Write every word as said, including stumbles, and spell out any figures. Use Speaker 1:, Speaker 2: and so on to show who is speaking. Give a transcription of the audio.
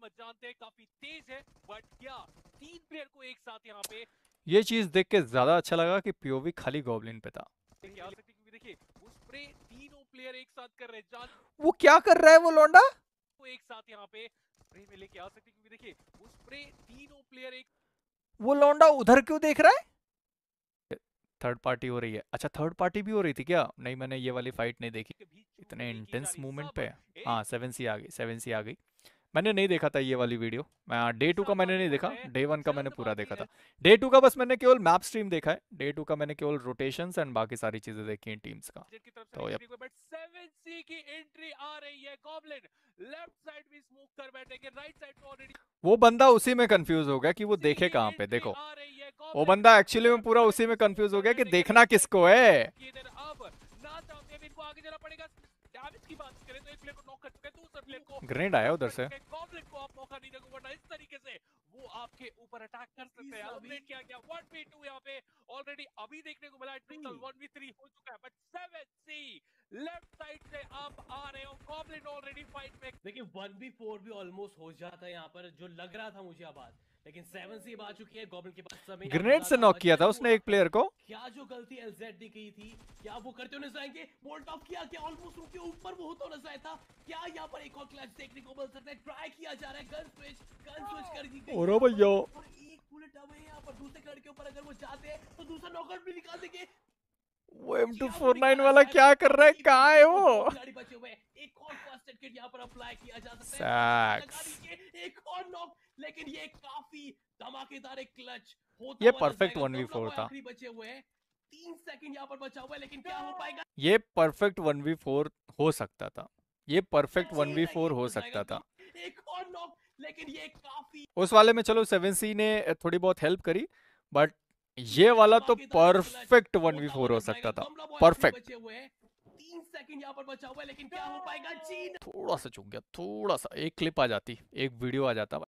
Speaker 1: मत जानते हैं काफी तेज है, बट क्या तीन प्लेयर को एक साथ यहाँ पे
Speaker 2: ये चीज देख के ज्यादा अच्छा लगा कि पीओवी खाली गॉब्लिन पे था।
Speaker 1: क्या सकते, क्योंकि देखिए वो स्प्रे तीनों प्लेयर एक साथ कर रहे हैं, जान
Speaker 2: वो क्या कर रहा है वो लौंडा?
Speaker 1: को एक साथ यहाँ पे स्प्रे में लेके आ सकते, क्योंकि देखिए वो स्प्रे तीनों प्लेयर एक
Speaker 2: वो लौंडा उधर क्यों देख रहा है? थर्ड पार्टी हो रही है। अच्छा थर्ड पार्टी भी हो रही थी क्या? नहीं मैंने ये वाली फाइट नहीं देखी।
Speaker 1: के बीच
Speaker 2: इतने
Speaker 1: नहीं की जा
Speaker 2: इंटेंस
Speaker 1: रही,
Speaker 2: मूवमेंट
Speaker 1: सब
Speaker 2: पे।
Speaker 1: एक
Speaker 2: हाँ सेवन सी आ गई, सेवन सी आ गई। मैंने नहीं देखा था ये वाली वीडियो। मैं डे टू का
Speaker 1: साथ
Speaker 2: मैंने
Speaker 1: आगे
Speaker 2: नहीं
Speaker 1: बढ़
Speaker 2: देखा,
Speaker 1: रहे हैं,
Speaker 2: डे वन का मैंने पूरा
Speaker 1: जल्दबाजी
Speaker 2: देखा था।
Speaker 1: है।
Speaker 2: डे टू का बस मैंने केवल मैप स्ट्रीम देखा है। डे टू का मैंने केवल रोटेशंस एंड बाकी सारी चीजें देखी हैं टीम्स का।
Speaker 1: की तरफ से
Speaker 2: तो
Speaker 1: लेकिन बट सेवन सी की एंट्री आ रही है। गॉब्लिन लेफ्ट साइड भी स्मोक कर बैठेंगे, राइट साइड पे ऑलरेडी
Speaker 2: वो बंदा उसी में कंफ्यूज हो गया कि वो देखे
Speaker 1: की
Speaker 2: कहाँ पे।
Speaker 1: एंट्री
Speaker 2: देखो
Speaker 1: आ रही है।
Speaker 2: वो
Speaker 1: गॉब्लिन
Speaker 2: बंदा एक्चुअली में
Speaker 1: लेफ्ट
Speaker 2: पूरा
Speaker 1: साइड
Speaker 2: उसी में
Speaker 1: भी स्मोक
Speaker 2: कंफ्यूज हो
Speaker 1: कर
Speaker 2: गया कि
Speaker 1: बैठेंगे,
Speaker 2: देखना
Speaker 1: राइट साइड
Speaker 2: किसको
Speaker 1: पे
Speaker 2: है।
Speaker 1: स्मोक किए देर। अब ना चाहते हुए इनको आगे जाना पड़ेगा। डैमेज की बात करें तो एक प्लेयर को नॉक कर चुके हैं, दूसरे प्लेयर को
Speaker 2: ग्रेनेड आया उधर से।
Speaker 1: गॉब्लिन को आप मौका नहीं दोगे, वरना इस तरीके से वो आपके ऊपर अटैक कर सकते हैं। एलिमिनेट किया गया वन वी टू यहाँ पे ऑलरेडी अभी देखने को मिला है। टोटल वन वी थ्री हो चुका है, but seven C left side से आप आ रहे हो। गॉब्लिन ऑलरेडी फाइट में।
Speaker 3: देखिए वन बी फोर भी ऑलमोस्ट हो जाता है यहाँ पर, जो लग रहा था मुझे आवाज, लेकिन सेवन सी आ चुकी है। गॉब्लिन के पास समय
Speaker 2: ग्रेनेड से नॉक किया था उसने एक प्लेयर को।
Speaker 3: क्या जो गलती एलजेड ने की थी, क्या वो करते हुए नजर आएंगे? बोल्ट ऑफ किया, क्या ऑलमोस्ट उनके ऊपर वो होता नजर आया था? क्या यहाँ पर एक और क्लच देखने को मिल सकता है? ट्राई किया जा रहा है, गन स्विच गन स्विच कर दी गई
Speaker 2: और
Speaker 3: यहाँ पर,
Speaker 2: भैया
Speaker 3: और एक बुलेट अब है यहाँ पर। दूसरे क्लच के ऊपर अगर वो जाते हैं तो दूसरा नॉकआउट भी निकाल देंगे।
Speaker 2: वो एम टू फोर नाइन वाला क्या कर रहा है? कहाँ है वो?
Speaker 3: खिलाड़ी बचे हुए हैं। एक और फर्स्ट एड किट यहाँ पर अप्लाई किया जा सकता है।
Speaker 2: सैक्स।
Speaker 3: लगा दीजिए, एक और नॉक, लेकिन ये काफी धमाकेदार एक क्लच होता
Speaker 2: ये
Speaker 3: हुआ नजर
Speaker 2: परफेक्ट
Speaker 3: आएगा।
Speaker 2: वन वी
Speaker 3: दो
Speaker 2: फोर
Speaker 3: लोग
Speaker 2: था।
Speaker 3: आखिरी बचे हुए हैं, तीन सेकंड यहाँ पर बचा हुआ है, लेकिन क्या हो पाएगा?
Speaker 2: ये परफेक्ट वन वी फोर हो सकता था। ये परफेक्ट वन वी फोर हो
Speaker 3: हो जाएगा
Speaker 2: सकता था।
Speaker 3: तो एक और नॉक, लेकिन ये काफी
Speaker 2: उस वाले में चलो सेवन सी ने थोड़ी बहुत हेल्प करी, बट ये वाला तो परफेक्ट वन वी फोर हो सकता था। परफेक्ट।
Speaker 3: बचे हुए हैं, तीन सेकंड यहाँ पर बचा हुआ है, लेकिन क्या हो पाएगा? जी
Speaker 2: थोड़ा सा चूक गया, थोड़ा सा। एक क्लिप आ जाती, एक वीडियो आ जाता।